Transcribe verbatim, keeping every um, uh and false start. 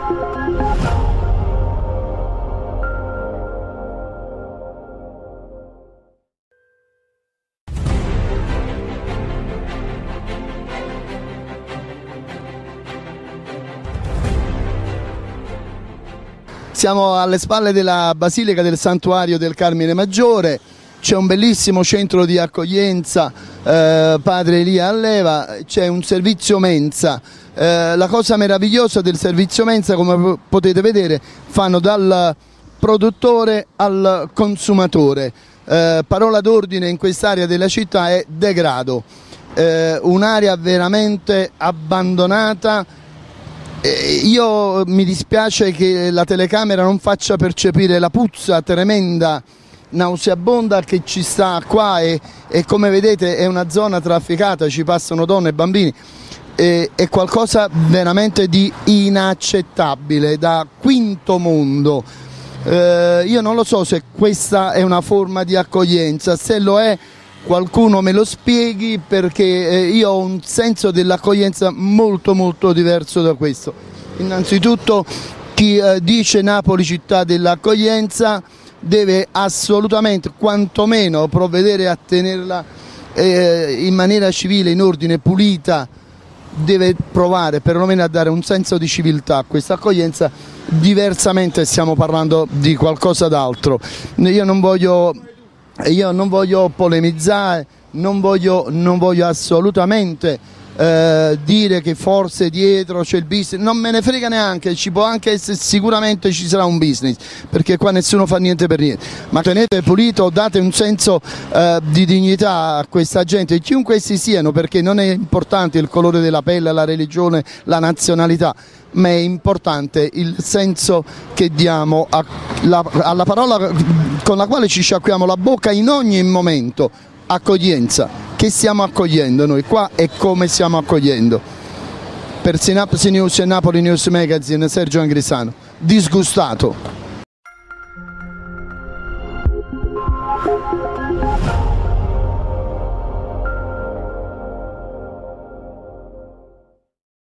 Siamo alle spalle della Basilica del Santuario del Carmine Maggiore, c'è un bellissimo centro di accoglienza, eh, Padre Elia Alleva, c'è un servizio mensa. Eh, la cosa meravigliosa del servizio mensa, come potete vedere, fanno dal produttore al consumatore. Eh, parola d'ordine in quest'area della città è degrado, eh, un'area veramente abbandonata. Io mi dispiace che la telecamera non faccia percepire la puzza tremenda, nauseabonda che ci sta qua e, e come vedete è una zona trafficata, ci passano donne e bambini, e, è qualcosa veramente di inaccettabile, da quinto mondo. Eh, io non lo so se questa è una forma di accoglienza, se lo è qualcuno me lo spieghi, perché io ho un senso dell'accoglienza molto molto diverso da questo. Innanzitutto chi eh, dice Napoli città dell'accoglienza deve assolutamente quantomeno provvedere a tenerla eh, in maniera civile, in ordine, pulita, deve provare perlomeno a dare un senso di civiltà a questa accoglienza, diversamente stiamo parlando di qualcosa d'altro. Io non voglio Io non voglio polemizzare, non voglio, non voglio assolutamente eh, dire che forse dietro c'è il business, non me ne frega neanche, ci può anche essere, sicuramente ci sarà un business, perché qua nessuno fa niente per niente, ma tenete pulito, date un senso eh, di dignità a questa gente, chiunque essi siano, perché non è importante il colore della pelle, la religione, la nazionalità, ma è importante il senso che diamo a, la, alla parola con la quale ci sciacquiamo la bocca in ogni momento, accoglienza. Che stiamo accogliendo noi qua e come stiamo accogliendo? Per Synapsi News e Napoli News Magazine, Sergio Angrisano, disgustato.